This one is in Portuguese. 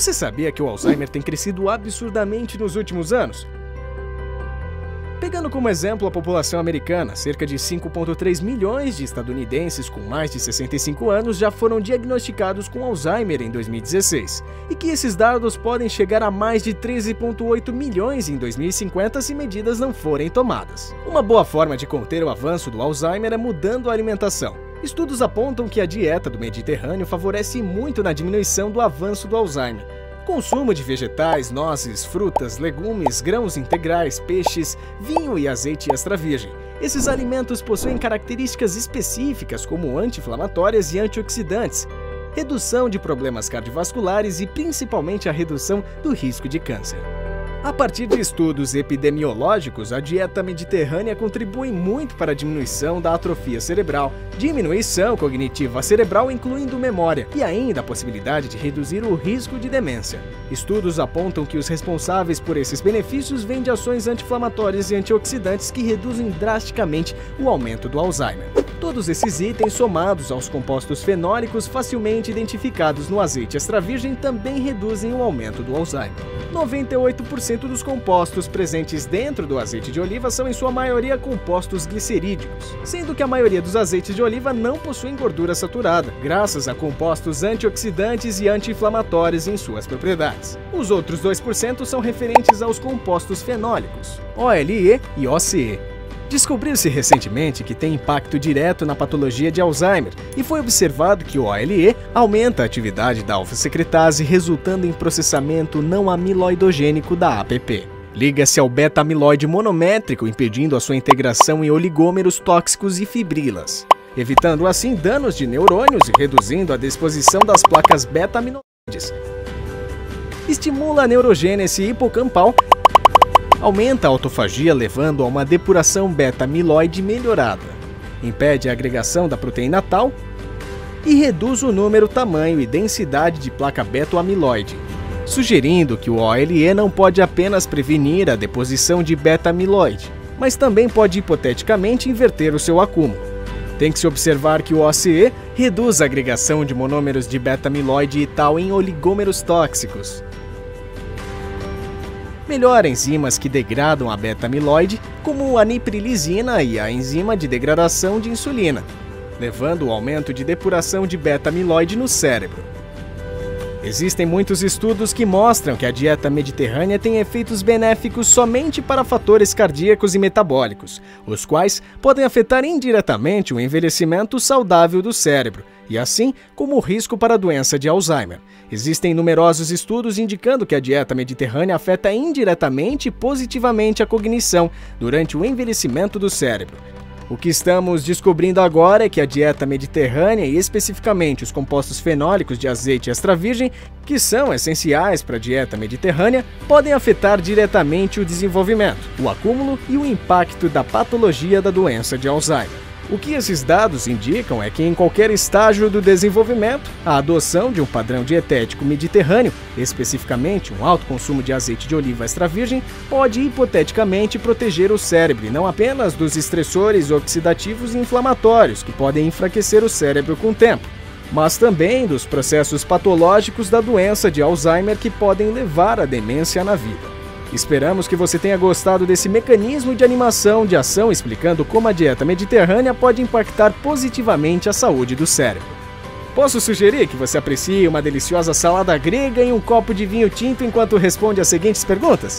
Você sabia que o Alzheimer tem crescido absurdamente nos últimos anos? Pegando como exemplo a população americana, cerca de 5,3 milhões de estadunidenses com mais de 65 anos já foram diagnosticados com Alzheimer em 2016, e que esses dados podem chegar a mais de 13,8 milhões em 2050 se medidas não forem tomadas. Uma boa forma de conter o avanço do Alzheimer é mudando a alimentação. Estudos apontam que a dieta do Mediterrâneo favorece muito na diminuição do avanço do Alzheimer. Consumo de vegetais, nozes, frutas, legumes, grãos integrais, peixes, vinho e azeite extra virgem. Esses alimentos possuem características específicas como anti-inflamatórias e antioxidantes, redução de problemas cardiovasculares e principalmente a redução do risco de câncer. A partir de estudos epidemiológicos, a dieta mediterrânea contribui muito para a diminuição da atrofia cerebral, diminuição cognitiva cerebral incluindo memória e ainda a possibilidade de reduzir o risco de demência. Estudos apontam que os responsáveis por esses benefícios vêm de ações anti-inflamatórias e antioxidantes que reduzem drasticamente o aumento do Alzheimer. Todos esses itens, somados aos compostos fenólicos facilmente identificados no azeite extra virgem, também reduzem o aumento do Alzheimer. 98% dos compostos presentes dentro do azeite de oliva são em sua maioria compostos glicerídicos, sendo que a maioria dos azeites de oliva não possuem gordura saturada, graças a compostos antioxidantes e anti-inflamatórios em suas propriedades. Os outros 2% são referentes aos compostos fenólicos, OLE e OCE. Descobriu-se recentemente que tem impacto direto na patologia de Alzheimer e foi observado que o OLE aumenta a atividade da alfa-secretase, resultando em processamento não amiloidogênico da APP. Liga-se ao beta-amiloide monométrico, impedindo a sua integração em oligômeros tóxicos e fibrilas, evitando assim danos de neurônios e reduzindo a disposição das placas beta-amiloides. Estimula a neurogênese hipocampal, aumenta a autofagia levando a uma depuração beta-amiloide melhorada, impede a agregação da proteína tau e reduz o número, tamanho e densidade de placa beta-amiloide, sugerindo que o OLE não pode apenas prevenir a deposição de beta-amiloide, mas também pode hipoteticamente inverter o seu acúmulo. Tem que se observar que o OCE reduz a agregação de monômeros de beta-amiloide e tau em oligômeros tóxicos, melhora enzimas que degradam a beta-amiloide, como a niprilisina e a enzima de degradação de insulina, levando ao aumento de depuração de beta-amiloide no cérebro. Existem muitos estudos que mostram que a dieta mediterrânea tem efeitos benéficos somente para fatores cardíacos e metabólicos, os quais podem afetar indiretamente o envelhecimento saudável do cérebro, e assim como o risco para a doença de Alzheimer. Existem numerosos estudos indicando que a dieta mediterrânea afeta indiretamente e positivamente a cognição durante o envelhecimento do cérebro. O que estamos descobrindo agora é que a dieta mediterrânea e especificamente os compostos fenólicos de azeite extra virgem, que são essenciais para a dieta mediterrânea, podem afetar diretamente o desenvolvimento, o acúmulo e o impacto da patologia da doença de Alzheimer. O que esses dados indicam é que em qualquer estágio do desenvolvimento, a adoção de um padrão dietético mediterrâneo, especificamente um alto consumo de azeite de oliva extra virgem, pode hipoteticamente proteger o cérebro e não apenas dos estressores oxidativos e inflamatórios que podem enfraquecer o cérebro com o tempo, mas também dos processos patológicos da doença de Alzheimer que podem levar à demência na vida. Esperamos que você tenha gostado desse mecanismo de animação de ação explicando como a dieta mediterrânea pode impactar positivamente a saúde do cérebro. Posso sugerir que você aprecie uma deliciosa salada grega e um copo de vinho tinto enquanto responde as seguintes perguntas?